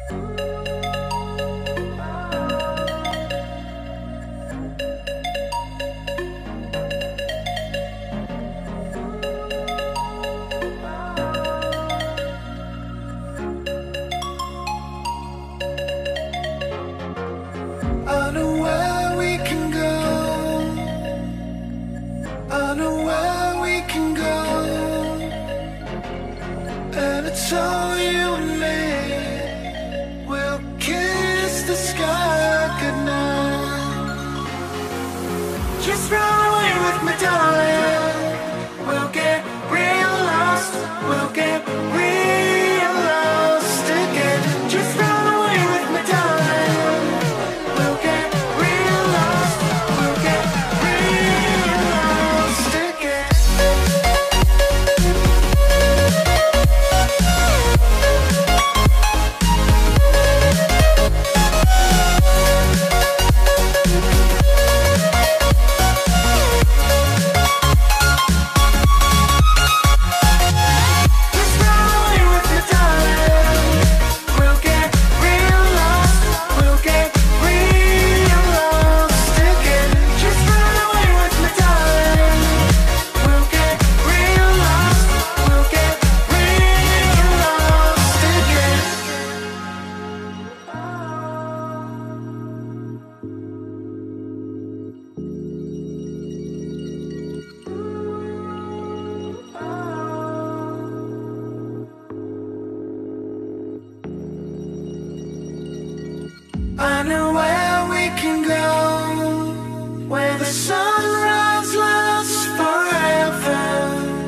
I know where we can go. I know where we can go. And it's all you and me. We'll kiss the sky goodnight. Just run away with me, darling. We'll get real lost. We'll get real lost again. Just run away with me, darling. We'll get real lost. We'll get real lost again. I know where we can go, where the sunrise lasts forever.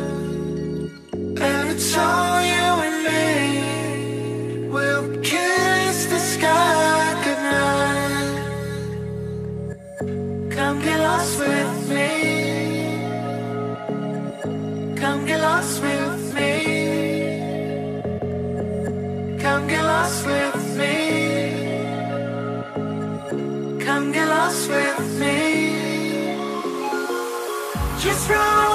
And it's all you and me. We'll kiss the sky goodnight. Come get lost with me. Come get lost with me. Come get lost with me. Come get lost with me. Just run away.